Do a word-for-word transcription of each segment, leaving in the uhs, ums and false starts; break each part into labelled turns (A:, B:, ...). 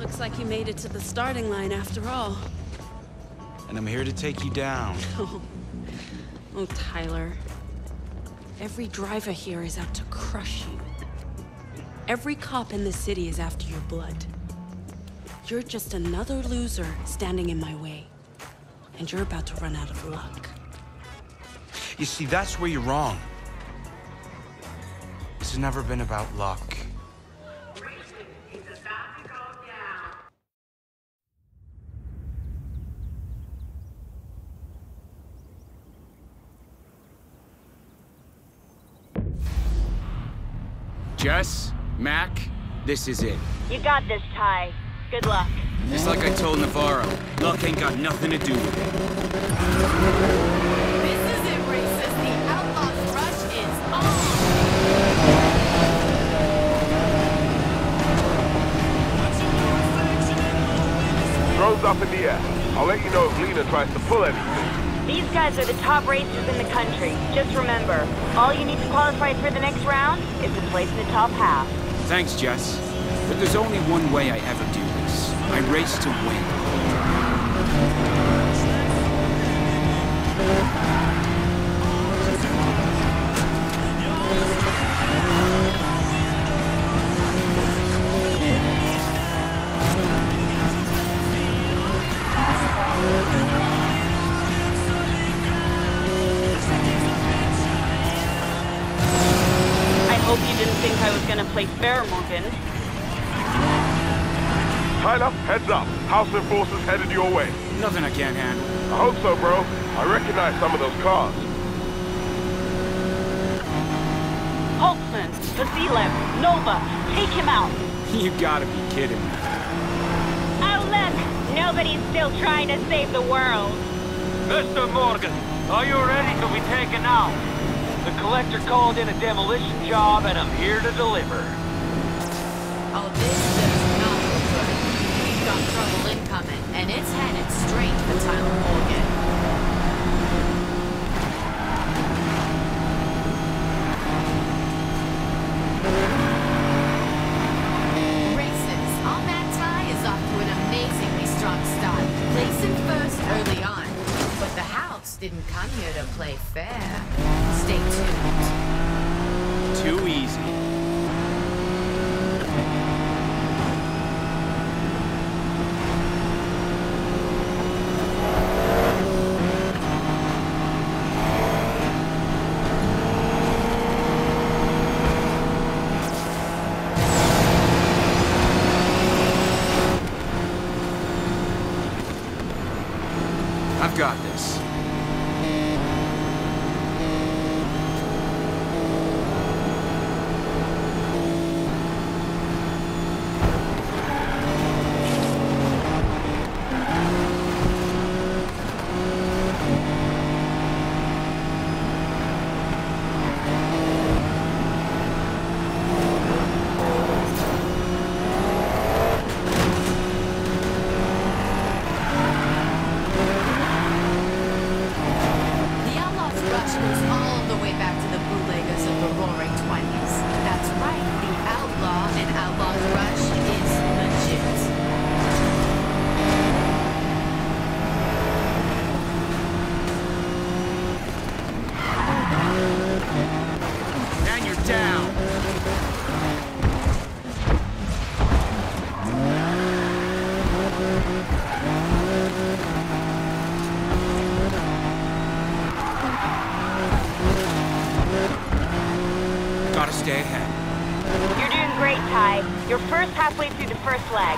A: Looks like you made it to the starting line after all.
B: And I'm here to take you down.
A: Oh, oh, Tyler. Every driver here is out to crush you. Every cop in the city is after your blood. You're just another loser standing in my way. And you're about to run out of luck.
B: You see, that's where you're wrong. This has never been about luck. Jess, Mac, this is it.
C: You got this, Ty. Good luck.
B: Just like I told Navarro, luck ain't got nothing to do with it.
D: This is it, racist. The Outlaws Rush is on!
E: Drone's up in the air. I'll let you know if Lena tries to pull anything.
C: These guys are the top racers in the country. Just remember, all you need to qualify for the next round is to place in the top half.
B: Thanks, Jess. But there's only one way I ever do this. I race to win.
C: I hope you didn't think I was gonna play fair, Morgan.
E: Tyler, heads up. House enforcers headed your way.
B: Nothing I can't handle.
E: I hope so, bro. I recognize some of those cars.
C: Holtzman, Vasilev, Nova, take him out.
B: You gotta be kidding me.
C: Oh, look! Nobody's still trying to save the world.
F: Mister Morgan, are you ready to be taken out? The collector called in a demolition job, and I'm here to deliver.
D: Oh, this does not look good. We've got trouble incoming, and it's headed straight for Tyler Morgan. Races, our man Ty is off to an amazingly strong start, placing first early on. But the house didn't come here to play fair. Stay tuned.
B: Too easy. I've got this. Gotta stay ahead.
C: You're doing great, Ty. You're first halfway through the first leg.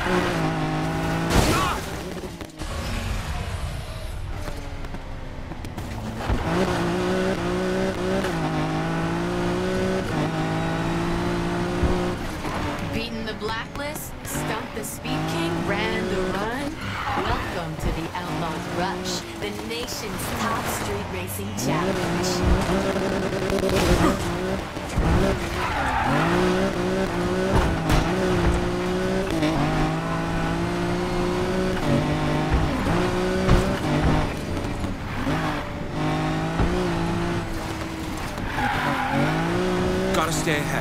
D: Beaten the Blacklist, stumped the Speed King, ran the run. Welcome to the Outlaws Rush, the nation's top street racing challenge.
B: Gotta stay ahead.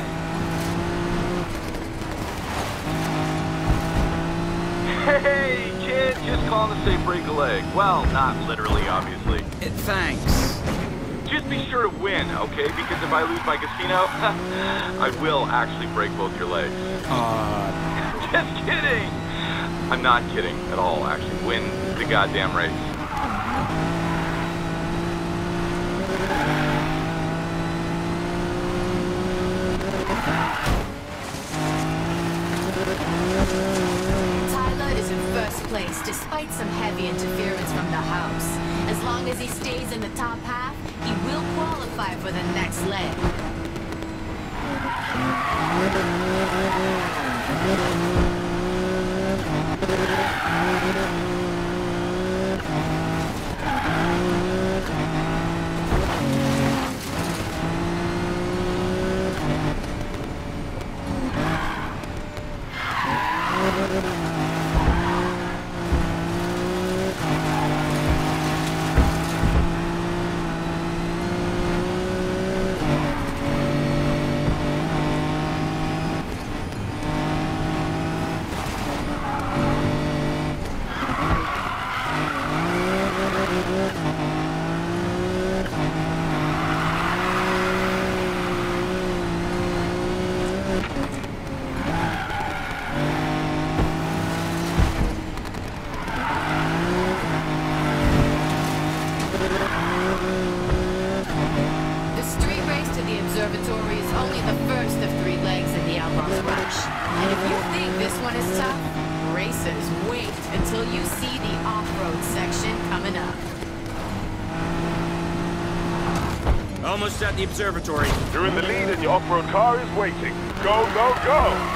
F: Hey, kid, just calling to say break a leg. Well, not literally, obviously.
B: Eh, thanks.
F: Just be sure to win, okay? Because if I lose my casino, I will actually break both your legs.
B: Uh...
F: Just kidding! I'm not kidding at all, actually. Win the goddamn race.
D: Tyler is in first place despite some heavy interference from the house. As long as he stays in the top half, he will qualify for the next leg. The street race to the observatory is only the first of three legs in the Outlaws Rush. And if you think this one is tough, racers, wait until you see the off-road section coming up.
B: Almost at the observatory.
E: You're in the lead and your off-road car is waiting. Go, go, go!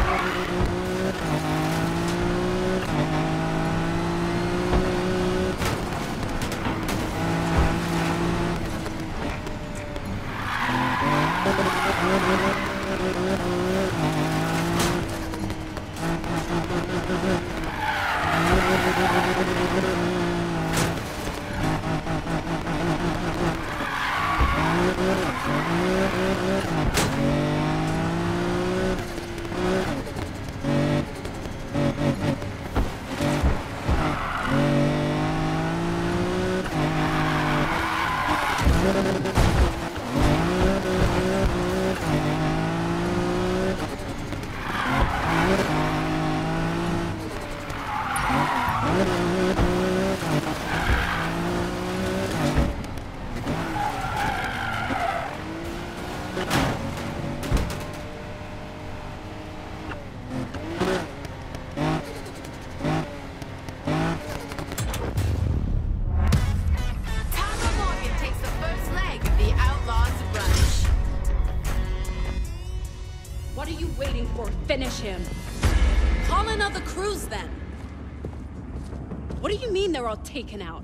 D: Tyler Morgan takes the first leg of the Outlaws Rush.
A: What are you waiting for? Finish him. Call in other crews then. What do you mean they're all taken out?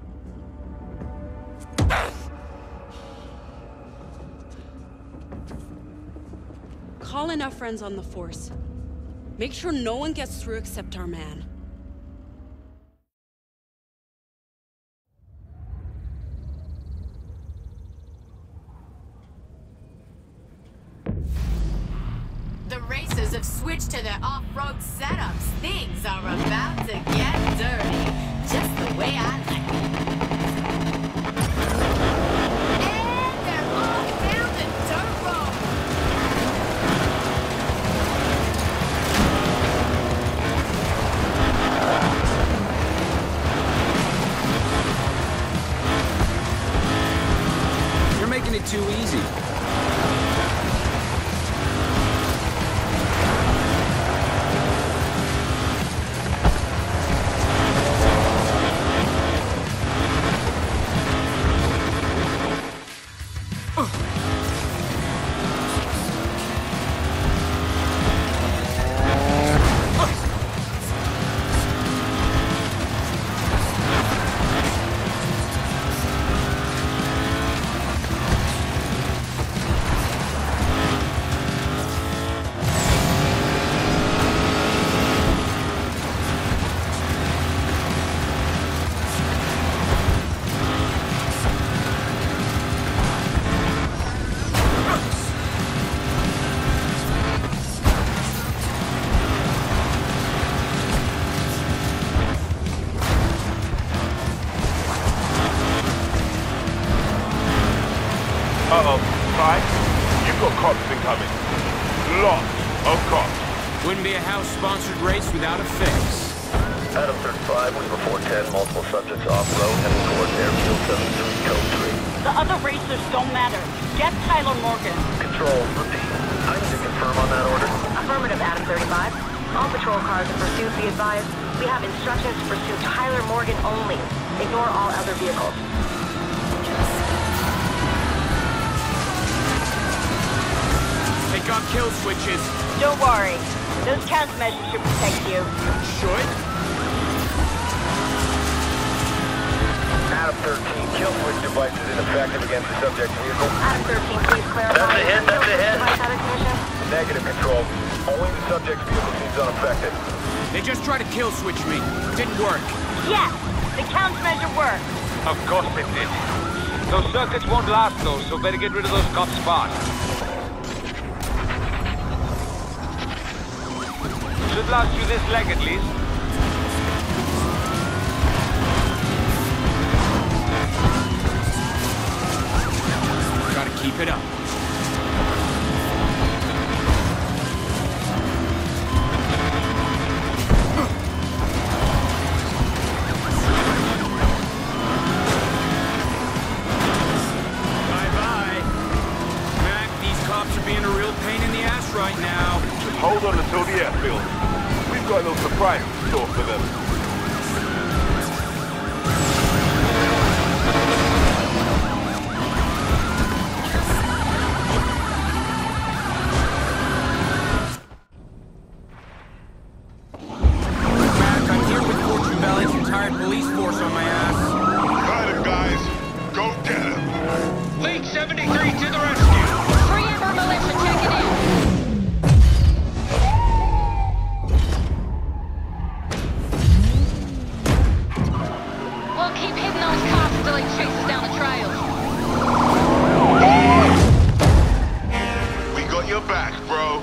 A: Call in our friends on the force. Make sure no one gets through except our man.
D: The racers have switched to their off-road setups. Things are about to get dirty, just the way I like it. And they're off down the dirt road.
B: You're making it too easy. Wouldn't be a house-sponsored race without a fix.
G: Adam thirty-five, we report ten multiple subjects off-road heading towards airfield seven three, code three.
C: The other racers don't matter. Get Tyler Morgan.
G: Control, repeat. I need to confirm on that order.
C: Affirmative, Adam thirty-five. All patrol cars in pursuit, be advised. We have instructions to pursue Tyler Morgan only. Ignore all other vehicles.
B: They got kill switches.
C: Don't worry. Those countermeasures should protect you.
B: Should?
G: Adam thirteen, kill switch device is ineffective against the subject vehicle.
C: Adam thirteen, please clarify.
G: That's a hit, that's a hit.
C: Device out of commission.
G: Negative, Control. Only the subject's vehicle seems unaffected.
B: They just tried to kill switch me. Didn't work.
C: Yes! The countermeasure worked.
F: Of course it did. Those circuits won't last though, so better get rid of those cops fast. Should last you this leg at least.
B: Gotta keep it up. Bye-bye. Mac, these cops are being a real pain in the ass right now.
E: Just hold on until the airfield. We've got a little surprise in store for them.
B: Mac, I'm here with Fortune Valley's entire police force on my ass.
E: Got him, guys. Go get him.
F: Lead seventy-three to the rescue!
H: Three Ember Militia checking in. We'll keep hitting those cops until he chases down the trail.
E: We got your back, bro.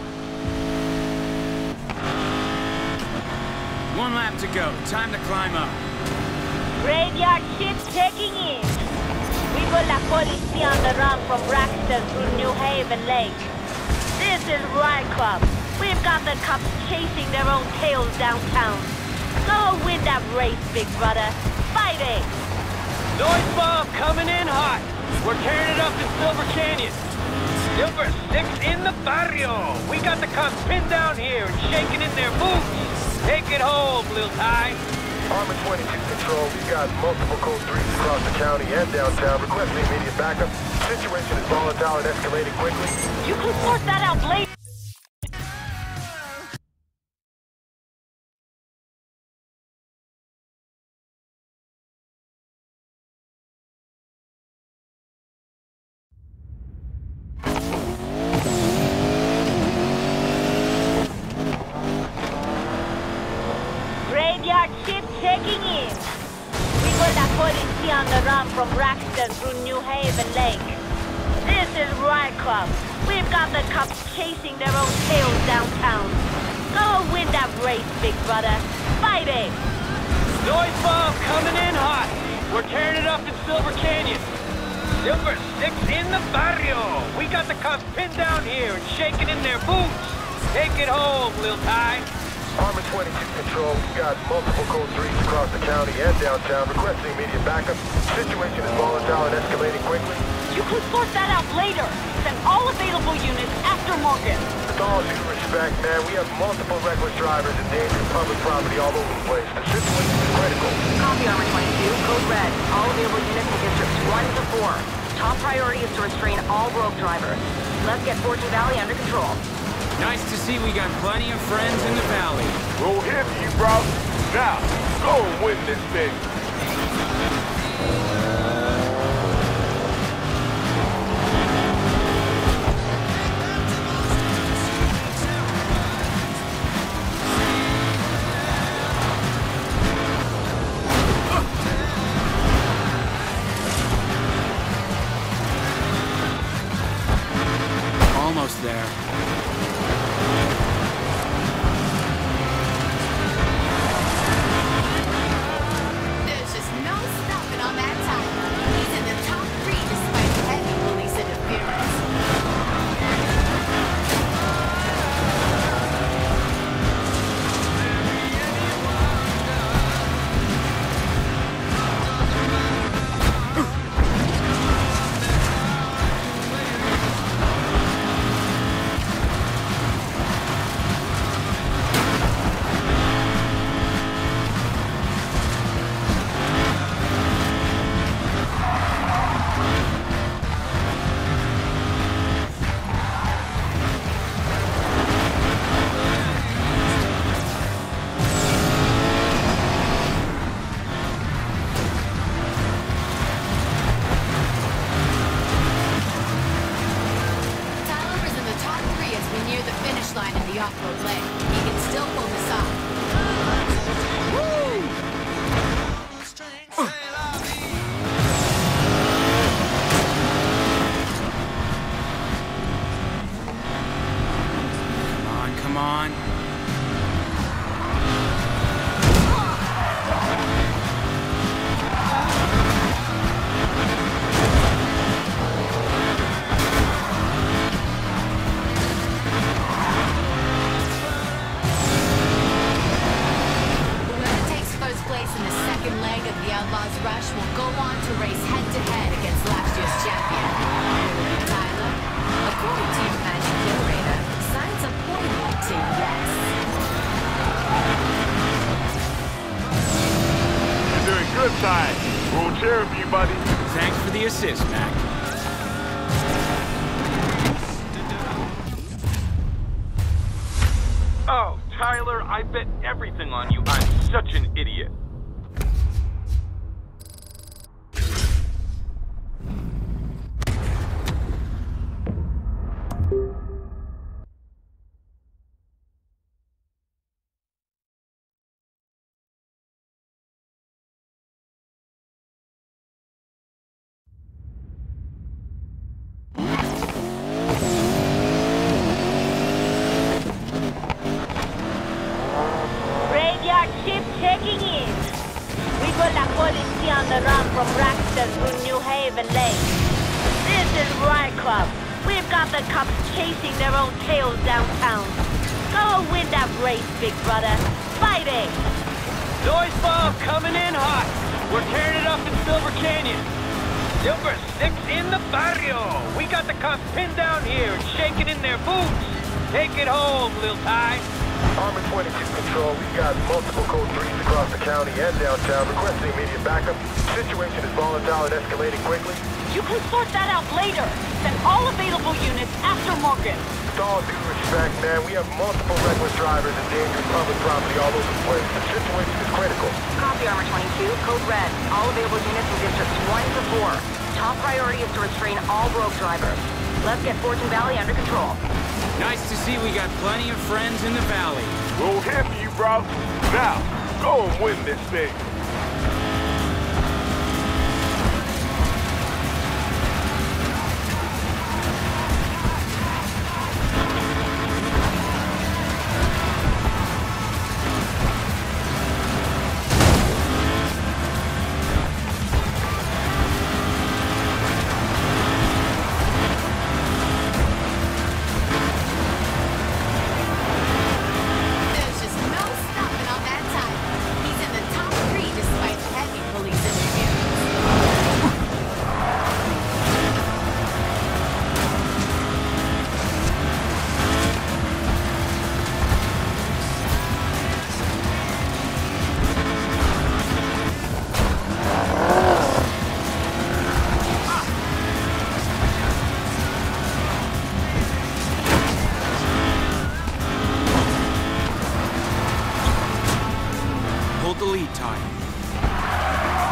B: One lap to go. Time to climb up.
C: Graveyard shift checking in. We got La Policia on the run from Braxton through New Haven Lake. This is Riot Club. We've got the cops chasing their own tails downtown. Go win that race, big brother. Fighting!
F: Noise bomb coming in hot! We're tearing it up in Silver Canyon! Silver six in the barrio! We got the cops pinned down here and shaking in their boots! Take it home, Lil Ty!
G: Armor twenty-two, Control. We've got multiple code threes across the county and downtown. Requesting immediate backup. Situation is volatile and escalating quickly.
C: You can sort that out later. Graveyard shift checking in. We got La Policia on the run from Braxton through New Haven Lake. This is Riot Club. We've got the cops chasing their own tails downtown. Go win that race, big brother. Fighting!
F: Noise bomb coming in hot! We're tearing it up in Silver Canyon! Silver six in the barrio! We got the cops pinned down here and shaking in their boots! Take it home, Lil Ty!
G: Armor twenty-two, Control. We've got multiple code threes across the county and downtown. Requesting immediate backup. Situation is volatile and escalating quickly.
C: You can sort that out later. Send all available units after Morgan.
G: With all due respect, man, we have multiple reckless drivers endangering public property all over the place. The situation is critical.
C: Copy, Armor twenty-two. Code red. All available units in districts one to four. Top priority is to restrain all rogue drivers. Let's get Fortune Valley under control.
B: Nice to see we got plenty of friends in the valley.
E: We're here for you, bro. Now, go and win this thing.
B: Almost there.
D: There's just no stopping on that time. Rush will go on to race head-to-head against last year's champion. Tyler, according to your magic curator, signs are pointing to yes.
E: You're doing good, Ty. We'll cheer for you, buddy.
B: Thanks for the assist, Mac.
I: Oh, Tyler, I bet everything on you. I'm such an idiot.
C: Graveyard ship checking in. We got La Policia on the run from Raxton through New Haven Lake. This is Riot Club. We've got the cops chasing their own tails downtown. Go win that race, big brother. Fighting!
F: Noise bomb coming in hot. We're tearing it up in Silver Canyon. Silver six in the barrio. We got the cops pinned down here and shaking in their boots. Take it home, Lil Ty.
G: Armor twenty-two Control, we got multiple code threes across the county and downtown requesting immediate backup. Situation is volatile and escalating quickly.
C: You can sort that out later. Send all available units after Morgan.
G: With all due respect, man, we have multiple reckless drivers endangering public property all over the place. The situation is critical.
J: Copy, Armor twenty-two. Code red. All available units in districts one to four. Top priority is to restrain all rogue drivers. Let's get Fortune Valley under control.
B: Nice to see we got plenty of friends in the valley.
E: We'll hear for you, bro. Now, go and win this thing.
D: There's just no stopping on that time. He's in the top three despite heavy police interference.
B: Hold the lead, Ty.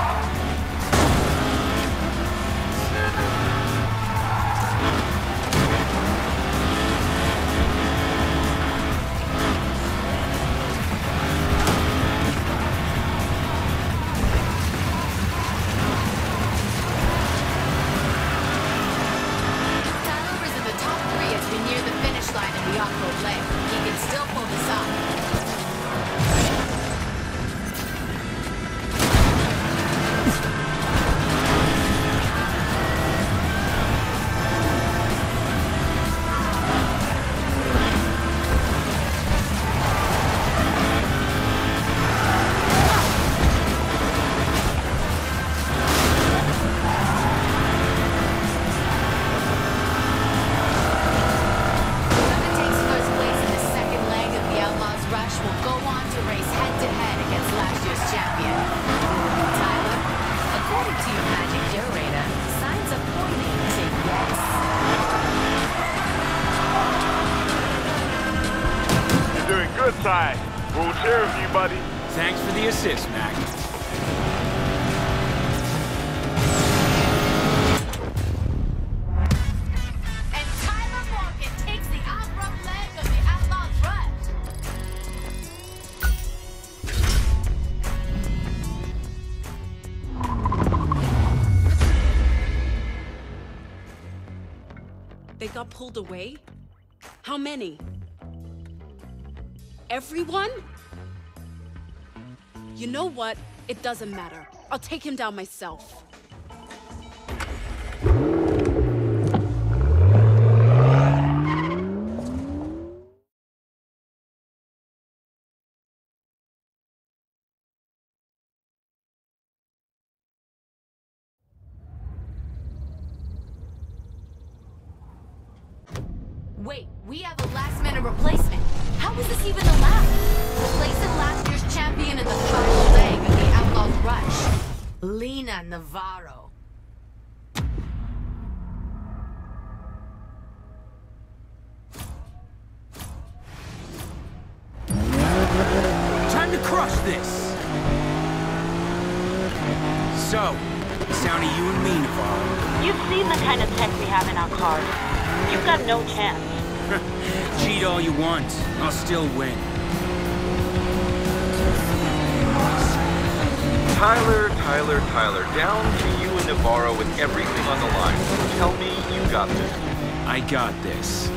D: Tyler is in the top three as we near the finish line in the off-road leg. He can still pull this off. Whoever takes first place in the second leg of the Outlaws Rush will go on to race head-to-head against last year's champion. Tyler, according to your magic curator, signs are pointing to yes.
E: You're doing good, Ty. We'll cheer for you, buddy.
B: Thanks for the assist, Mac.
D: And Tyler Morgan takes the off-road leg of the Outlaws Rush.
A: They got pulled away? How many? Everyone? You know what? It doesn't matter. I'll take him down myself.
D: Wait, we have a last-minute replacement. How is this even allowed? Replacing last year's champion in the final leg of the Outlaws Rush, Lena Navarro.
B: Time to crush this! So, it's down to you and me, Navarro.
C: You've seen the kind of tech we have in our cars. You've got no chance.
B: Cheat all you want. I'll still win.
I: Tyler, Tyler, Tyler, down to you and Navarro with everything on the line. Tell me you got this.
B: I got this.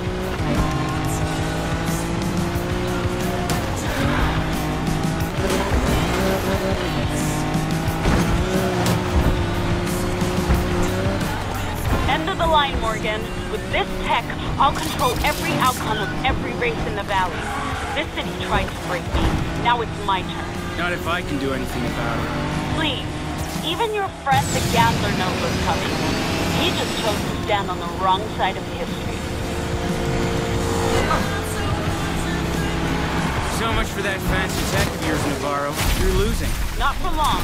C: End of the line, Morgan. With this tech, I'll control every outcome of every race in the valley. This city tried to break me. Now it's my turn.
B: Not if I can do anything about it.
C: Please. Even your friend the gambler knows what's coming. He just chose to stand on the wrong side of history.
B: So much for that fancy tech of yours, Navarro. You're losing.
C: Not for long.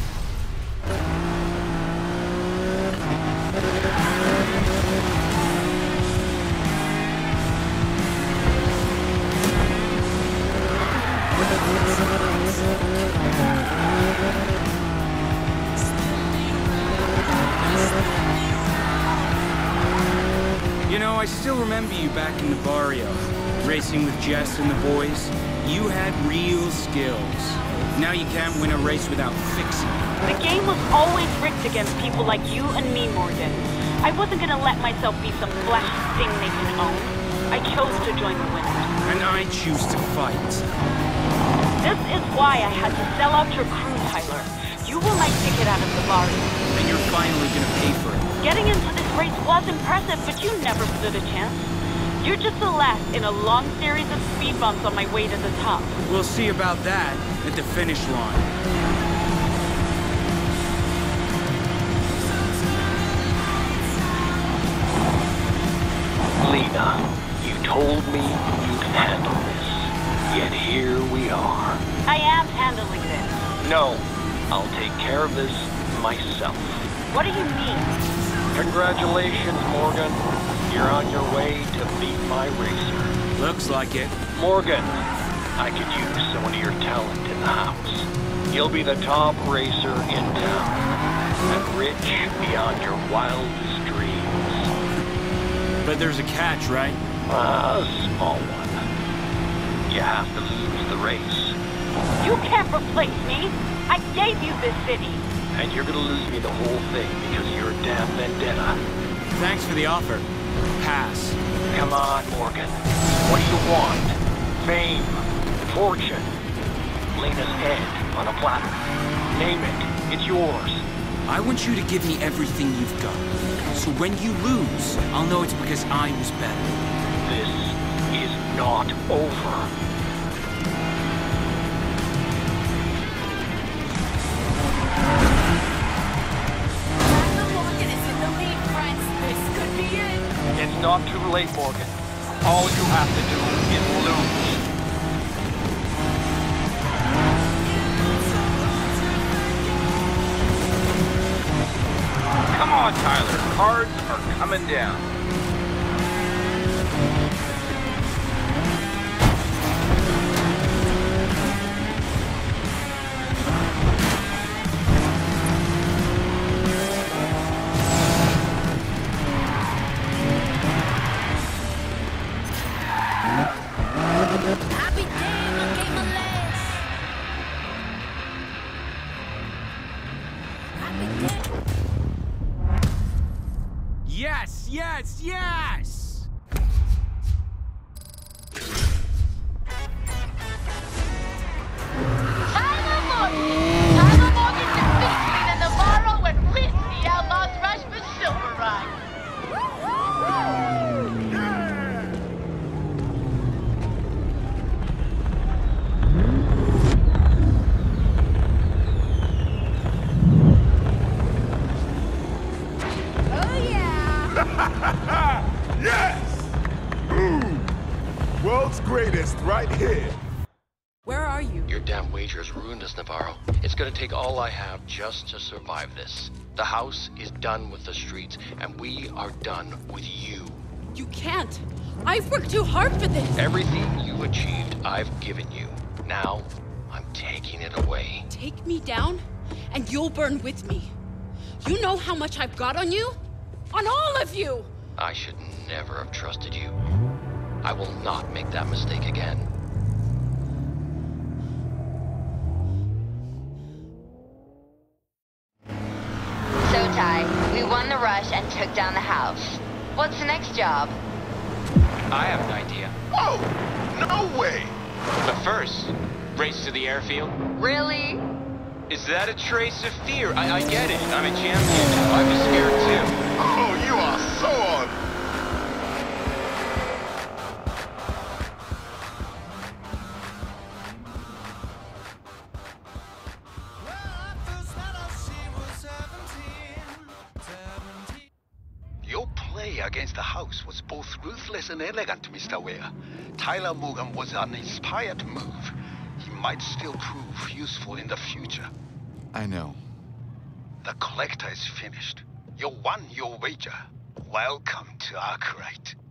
B: You know, I still remember you back in the barrio, racing with Jess and the boys. You had real skills. Now you can't win a race without fixing it.
C: The game was always rigged against people like you and me, Morgan. I wasn't gonna let myself be some flashy thing they can own. I chose to join the winners.
B: And I choose to fight.
C: This is why I had to sell out your crew, Tyler. You were my ticket out of the barrio.
B: And you're finally gonna pay for it.
C: Getting into this race was impressive, but you never stood a chance. You're just the last in a long series of speed bumps on my way to the top.
B: We'll see about that at the finish line.
F: Lena, you told me you'd handle this. Yet here we are.
C: I am handling this.
F: No, I'll take care of this myself.
C: What do you mean?
F: Congratulations, Morgan. You're on your way to beat my racer.
B: Looks like it.
F: Morgan, I could use some of your talent in the house. You'll be the top racer in town, and rich beyond your wildest dreams.
B: But there's a catch, right?
F: A small one. You have to lose the race.
C: You can't replace me. I gave you this city.
F: And you're gonna lose me the whole thing because of your damn vendetta.
B: Thanks for the offer. Pass.
F: Come on, Morgan. What do you want? Fame? Fortune? Lena's head on a platter. Name it. It's yours.
B: I want you to give me everything you've got. So when you lose, I'll know it's because I was better.
F: This is not over. It's not too late, Morgan. All you have to do is lose.
I: Come on, Tyler. Cards are coming down.
B: Yes, yes, yes!
H: Tyler Morgan! Tyler Morgan defeats Lena Navarro and wins the Outlaws Rush for Silver Ride.
G: Yeah!
K: Navarro. It's gonna take all I have just to survive this. The house is done with the streets, and we are done with you.
A: You can't. I've worked too hard for this.
K: Everything you've achieved, I've given you. Now, I'm taking it away.
A: Take me down, and you'll burn with me. You know how much I've got on you? On all of you!
K: I should never have trusted you. I will not make that mistake again.
L: So, Ty, we won the rush and took down the house. What's the next job?
B: I have an idea.
E: Oh! No way!
B: But first, race to the airfield.
L: Really?
B: Is that a trace of fear? I, I get it. I'm a champion now. I was scared too.
E: Oh, you are so on!
M: Your play against the house was both ruthless and elegant, Mister Ware. Tyler Morgan was an inspired move. He might still prove useful in the future.
N: I know.
M: The collector is finished. You won your wager. Welcome to Arkwright.